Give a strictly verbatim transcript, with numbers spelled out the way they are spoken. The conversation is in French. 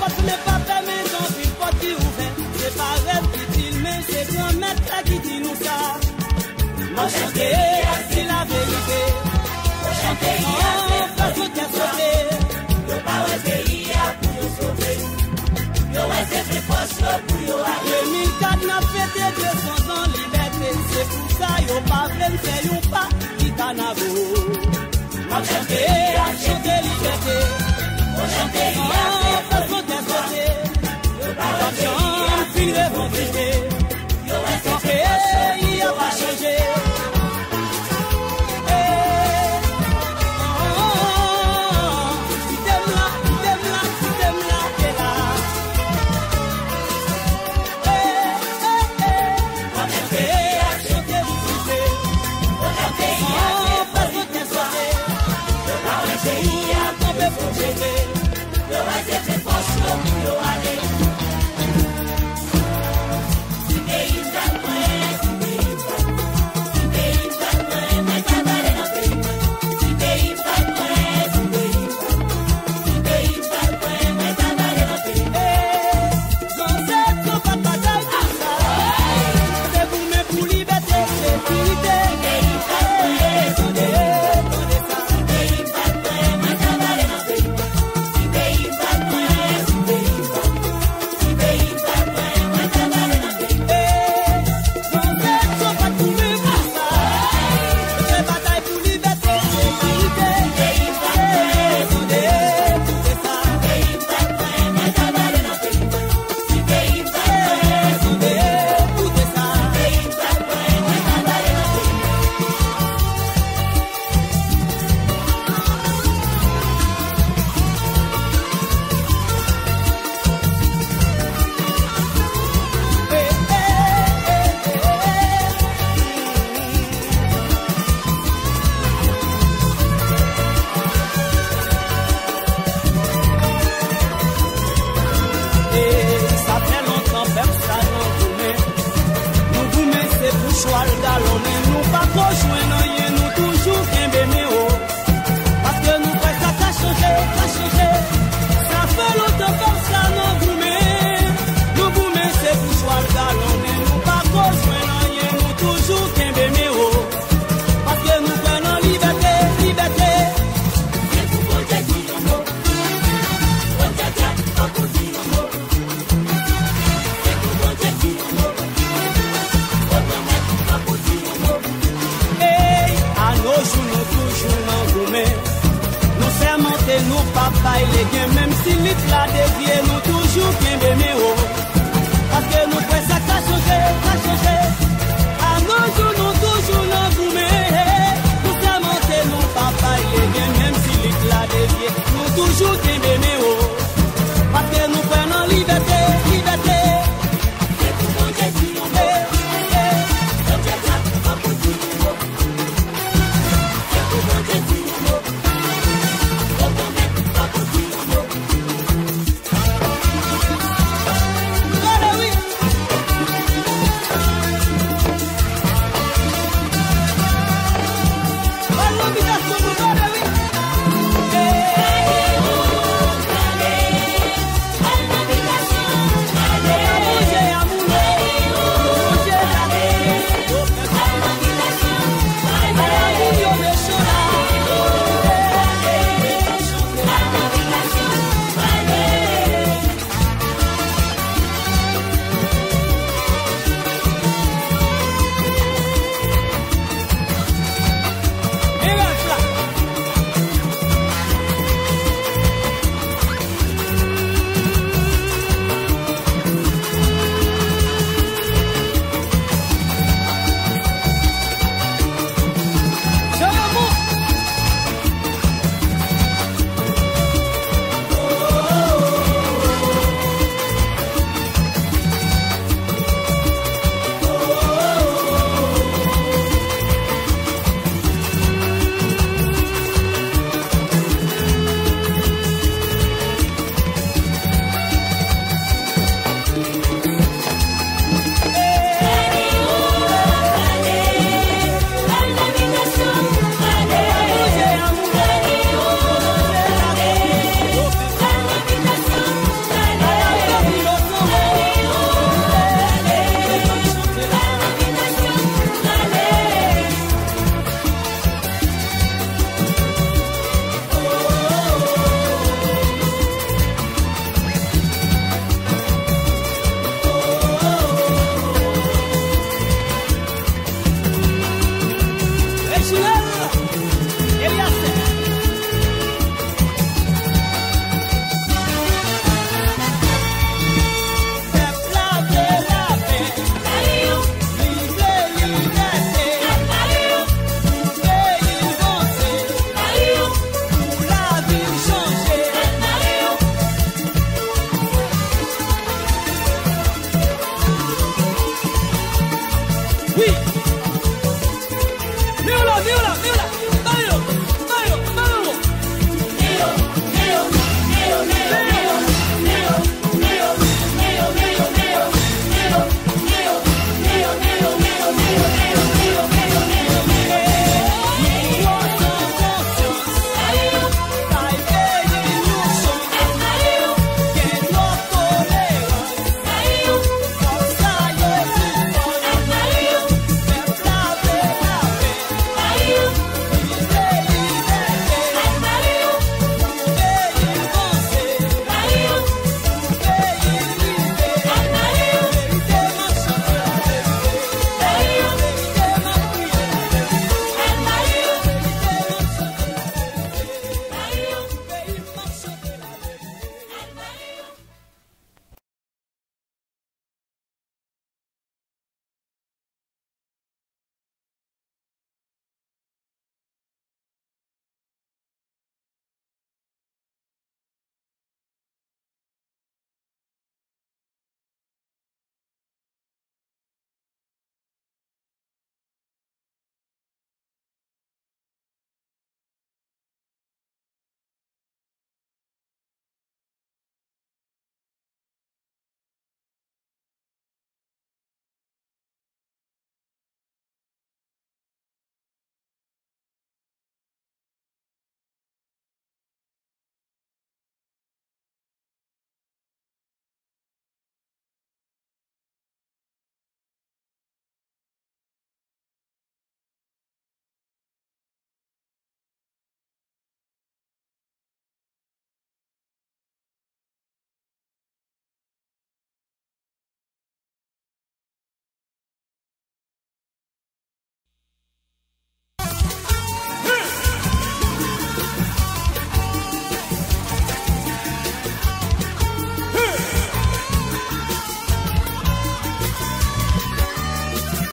porte n'est pas fermée, donc une porte qui ouvert. C'est pas rêve qui dit, mais c'est grand maître qui dit nous ça. Moi chanter, c'est la vérité. Chanter, c'est pas tout est sauvé. Le power pays a pour nous sauver. Le reste c'est force pour nous aller. deux mille quatre n'a fêté deux cents ans liberté. C'est pour ça yo pas veulent faire yon pas qui canavo. Moi chanter, chanter liberté. Chanter, c'est pas tout est sauvé. Le power pays a pour nous sauver. Le reste c'est force pour nous aller. Nous sermons nous papa, il est bien, même si l'île la dévié, nous